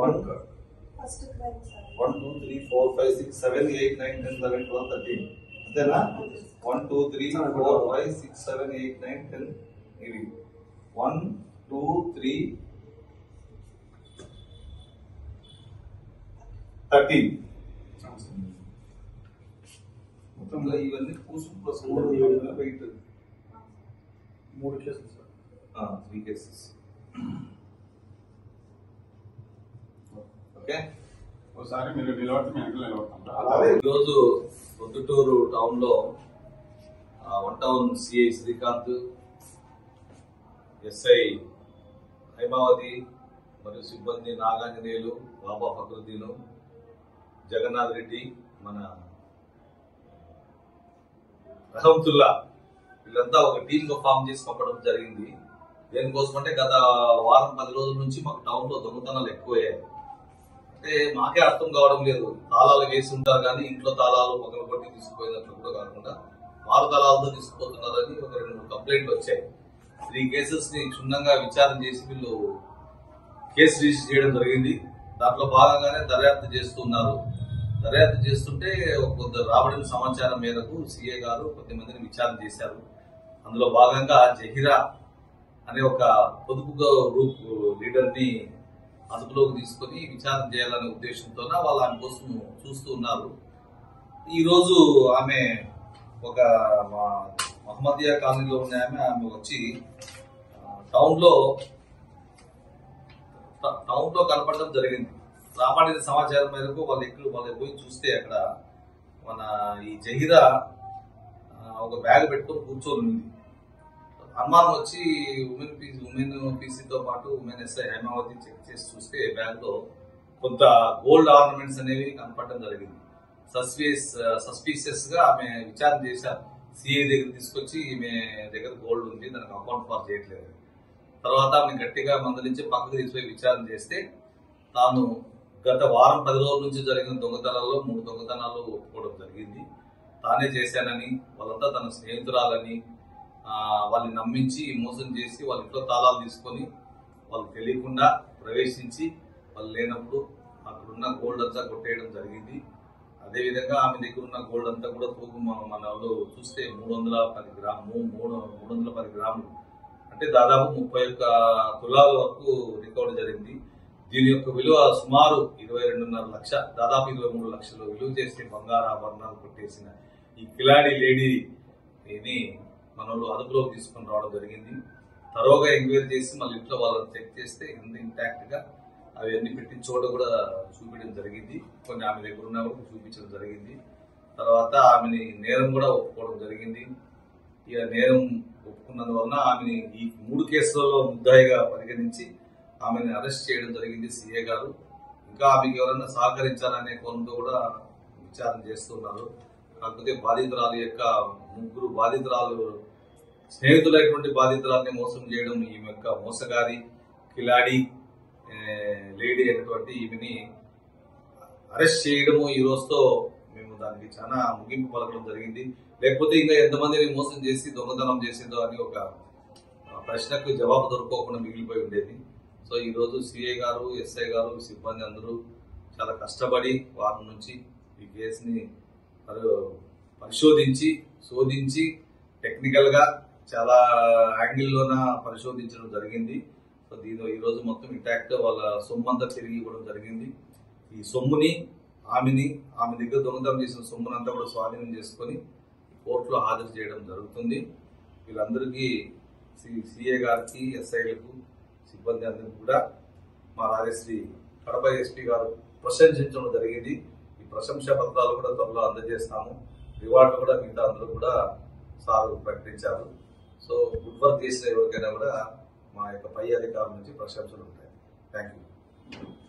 1 1 2 3 4 5 6 7 8 9 10 11 12 13 అంతేనా 1 2 3 4 5 6 7 8 9 10 ఇవి 1 2 3 13 మొత్తంలో ఇవన్నీ పూసు ప్లస్ వెయిట్ 3 కేసెస్ సార్ 3 కేసెస్ ఓకే ఒకసారి మీరు నిలబడతాం ఈరోజు పొద్దుటూరు టౌన్ లో one town CI Srikanth SI Haimavathi మరియు సిబ్బంది నాగాంజనేయులు బాబా ఫక్రుద్దీన్ జగన్నాథ్ రెడ్డి మన రహమతుల్లా వీళ్ళంతా ఒక టీమ్ గా ఫామ్ చేసి పంపడం జరిగింది. దేనికోసం అంటే గత వారం 10 రోజుల నుంచి మాకు టౌన్ లో దొంగతనాలు ఎక్కువయ్యాయి. అంటే మాకే అర్థం కావడం లేదు. తాళాలు వేసి ఉంటారు కానీ ఇంట్లో తాళాలు పగల కొట్టి తీసుకుపోయినట్లు కూడా కాకుండా మారు తాళాలతో తీసుకుపోతున్నారని ఒక 2-3 కంప్లైంట్లు వచ్చాయి. 3 కేసెస్ ని క్షుణ్ణంగా విచారణ చేసి వీళ్ళు కేసు రిజిస్టర్ చేయడం జరిగింది. దాంట్లో భాగంగానే దర్యాప్తు చేస్తున్నారు. దర్యాప్తు చేస్తుంటే కొంత రాబడిన సమాచారం మేరకు సిఐ గారు కొంతమందిని విచారణ చేశారు. అందులో భాగంగా జహీరా అనే ఒక పొదుపు గ్రూప్ లీడర్ ని అదుపులోకి తీసుకుని విచారణ చేయాలనే ఉద్దేశంతో వాళ్ళు ఆమె కోసం చూస్తూ ఉన్నారు. ఈ రోజు ఆమె ఒక మహమ్మదియా కాలనీలో ఉన్న ఆమె వచ్చి టౌన్ లో కనపడడం జరిగింది. రాబడిన సమాచారం మేరకు వాళ్ళు పోయి చూస్తే అక్కడ మన ఈ జహీరా ఒక బ్యాగ్ పెట్టుకొని కూర్చొని ఉంది. అనుమానం వచ్చి ఉమెన్ పీసీతో పాటు ఉమెన్ ఎస్ఐ హైమావతి చెక్ చేసి చూస్తే బ్యాగ్ లో కొంత గోల్డ్ ఆర్నమెంట్స్ అనేవి కనపడడం జరిగింది. సస్పీషియస్ గా ఆమె విచారణ చేశారు. సిఐ దగ్గర తీసుకొచ్చి ఈమె దగ్గర గోల్డ్ ఉంది, దానికి అకౌంట్ ఫార్ చేయట్లేదు. తర్వాత ఆమె గట్టిగా మందలించి పక్కకు తీసుకుపోయి విచారణ చేస్తే తాను గత వారం 10 రోజుల నుంచి జరిగిన దొంగతనాల్లో 3 దొంగతనాలు ఒప్పుకోవడం జరిగింది. తానే చేశానని, వాళ్ళంతా తన స్నేహితురాలని వాళ్ళని నమ్మించి మోసం చేసి వాళ్ళ ఇంట్లో తాళాలు తీసుకొని వాళ్ళు తెలియకుండా ప్రవేశించి వాళ్ళు లేనప్పుడు అక్కడున్న గోల్డ్ అంతా కొట్టేయడం జరిగింది. అదేవిధంగా ఆమె దగ్గర ఉన్న గోల్డ్ అంతా కూడా తూగు మన వాళ్ళు చూస్తే 310 గ్రాములు అంటే దాదాపు 31 తులాల వరకు రికవరీ జరిగింది. దీని యొక్క విలువ సుమారు 22.5 లక్ష, దాదాపు 23 లక్షలు విలువ చేసే బంగారు ఆభరణాలు కొట్టేసిన ఈ కిలాడి లేడీని మనోళ్ళు అదుపులోకి తీసుకుని రావడం జరిగింది. తరోగా ఎంక్వైరీ చేసి మళ్ళీ ఇంట్లో వాళ్ళని చెక్ చేస్తే ఎంత ఇంటాక్ట్ గా అవి అన్ని పెట్టిన చోట కూడా చూపించడం జరిగింది. కొన్ని ఆమె దగ్గర ఉన్నా కూడా చూపించడం జరిగింది. తర్వాత ఆమెని నేరం కూడా ఒప్పుకోవడం జరిగింది. ఇక నేరం ఒప్పుకున్నందువలన ఆమెని ఈ 3 కేసులలో ముద్దాయిగా పరిగణించి ఆమెను అరెస్ట్ చేయడం జరిగింది సిఐ గారు. ఇంకా ఆమెకి ఎవరైనా సహకరించాలనే కోణంతో కూడా విచారణ చేస్తున్నారు. కాకపోతే బాధితురాలు యొక్క 3 బాధితురాలు స్నేహితులైనటువంటి బాధితురాలని మోసం చేయడం ఈమె యొక్క మోసగారి కిలాడి లేడీ అయినటువంటి ఈమెని అరెస్ట్ చేయడము ఈ రోజుతో మేము దానికి చాలా ముగింపు పలకడం జరిగింది. లేకపోతే ఇంకా ఎంతమందిని మోసం చేసి దొంగతనం చేసిందో అని ఒక ప్రశ్నకు జవాబు దొరకకుండా మిగిలిపోయి ఉండేది. సో ఈ రోజు సిఐ గారు, ఎస్ఐ గారు, సిబ్బంది అందరూ చాలా కష్టపడి వారి నుంచి ఈ కేసుని పరిశోధించి శోధించి టెక్నికల్ గా చాలా యాంగిల్లోన పరిశోధించడం జరిగింది. సో దీనిలో ఈ రోజు మొత్తం ఇంటాక్ట్ వాళ్ళ సొమ్ము అంతా తిరిగి ఇవ్వడం జరిగింది. ఈ సొమ్ముని ఆమె దగ్గర దొంగతనం చేసిన సొమ్మునంతా కూడా స్వాధీనం చేసుకొని కోర్టులో హాజరు చేయడం జరుగుతుంది. వీళ్ళందరికీ సిఏ గారికి, ఎస్ఐలకు, సిబ్బంది అందరికీ కూడా మా రాజశ్రీ కడప ఎస్పీ గారు ప్రశంసించడం జరిగింది. ఈ ప్రశంసా పత్రాలు కూడా త్వరలో అందజేస్తాము. రివార్డులు కూడా మిగతా అందరూ కూడా సార్ ప్రకటించారు. సో గుడ్ వర్క్ చేసిన ఎవరికైనా కూడా మా యొక్క పై అధికారుల నుంచి ప్రశంసలు ఉంటాయి. Thank you.